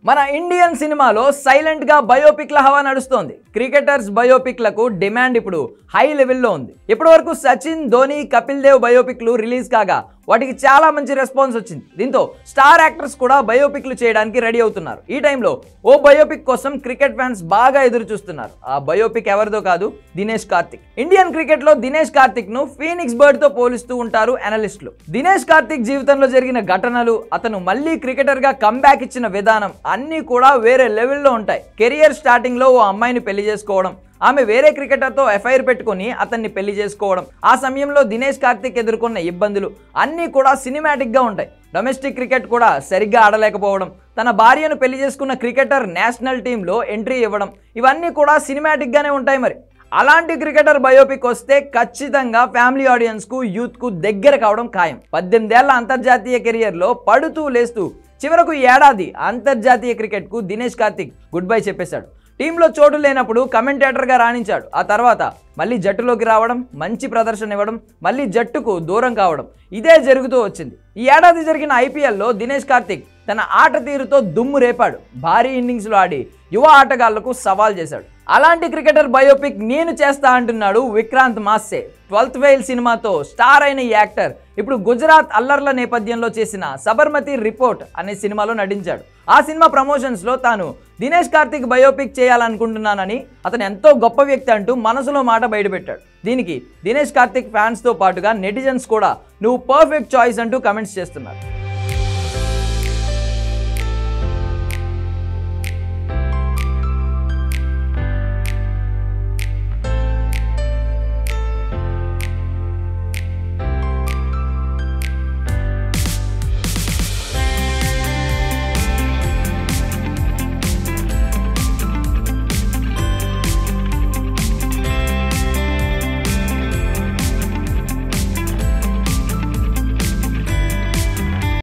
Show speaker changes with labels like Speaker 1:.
Speaker 1: మన ఇండియన్ సినిమాలో సైలెంట్ గా బయోపిక్ల హవా నడుస్తోంది. క్రికెటర్స్ బయోపిక్లకు డిమాండ్ ఇప్పుడు హై లెవెల్లో ఉంది. ఇప్పటివరకు సచిన్, ధోని, కపిల్ దేవ్ బయోపిక్లు రిలీజ్ కాగా వాటికి చాలా మంచి రెస్పాన్స్ వచ్చింది. దీంతో స్టార్ యాక్టర్స్ కూడా బయోపిక్లు చేయడానికి రెడీ అవుతున్నారు. ఈ టైంలో ఓ బయోపిక్ కోసం క్రికెట్ ఫ్యాన్స్ బాగా ఎదురు చూస్తున్నారు. ఆ బయోపిక్ ఎవరిదో కాదు, దినేష్ కార్తిక్. ఇండియన్ క్రికెట్ లో దినేష్ కార్తిక్ ను ఫీనిక్స్ బర్డ్ తో పోలుస్తూ ఉంటారు అనలిస్టులు. దినేష్ కార్తిక్ జీవితంలో జరిగిన ఘటనలు, అతను మళ్ళీ క్రికెటర్ గా కంబ్యాక్ ఇచ్చిన విధానం అన్నీ కూడా వేరే లెవెల్లో ఉంటాయి. కెరియర్ స్టార్టింగ్ లో ఓ అమ్మాయిని పెళ్లి చేసుకోవడం, ఆమె వేరే క్రికెటర్తో ఎఫ్ఐఆర్ పెట్టుకుని అతన్ని పెళ్లి చేసుకోవడం, ఆ సమయంలో దినేష్ కార్తిక్ ఎదుర్కొన్న ఇబ్బందులు అన్నీ కూడా సినిమాటిక్గా ఉంటాయి. డొమెస్టిక్ క్రికెట్ కూడా సరిగ్గా ఆడలేకపోవడం, తన భార్యను పెళ్లి చేసుకున్న క్రికెటర్ నేషనల్ టీంలో ఎంట్రీ ఇవ్వడం, ఇవన్నీ కూడా సినిమాటిక్గానే ఉంటాయి. మరి అలాంటి క్రికెటర్ బయోపిక్ వస్తే ఖచ్చితంగా ఫ్యామిలీ ఆడియన్స్కు, యూత్కు దగ్గర కావడం ఖాయం. 18 ఏళ్ల అంతర్జాతీయ కెరియర్లో పడుతూ లేస్తూ చివరకు ఏడాది అంతర్జాతీయ క్రికెట్కు దినేష్ కార్తిక్ గుడ్ బై చెప్పేశాడు. టీంలో చోటు లేనప్పుడు కమెంటేటర్గా రాణించాడు. ఆ తర్వాత మళ్ళీ జట్టులోకి రావడం, మంచి ప్రదర్శన ఇవ్వడం, మళ్ళీ జట్టుకు దూరం కావడం, ఇదే జరుగుతూ వచ్చింది. ఈ ఏడాది జరిగిన ఐపీఎల్లో దినేష్ కార్తిక్ తన ఆట తీరుతో దుమ్ము రేపాడు. భారీ ఇన్నింగ్స్లో ఆడి యువ ఆటగాళ్లకు సవాల్ చేశాడు. అలాంటి క్రికెటర్ బయోపిక్ నేను చేస్తా అంటున్నాడు విక్రాంత్ మాస్సే. 12th ఫెయిల్ సినిమాతో స్టార్ అయిన ఈ యాక్టర్ ఇప్పుడు గుజరాత్ అల్లర్ల నేపథ్యంలో చేసిన సబర్మతి రిపోర్ట్ అనే సినిమాలో నటించాడు. ఆ సినిమా ప్రమోషన్స్లో తాను దినేష్ కార్తిక్ బయోపిక్ చేయాలనుకుంటున్నానని, అతను ఎంతో గొప్ప వ్యక్తి అంటూ మనసులో మాట బయటపెట్టాడు. దీనికి దినేష్ కార్తిక్ ఫ్యాన్స్తో పాటుగా నెటిజన్స్ కూడా నువ్వు పర్ఫెక్ట్ చాయిస్ అంటూ కమెంట్స్ చేస్తున్నారు.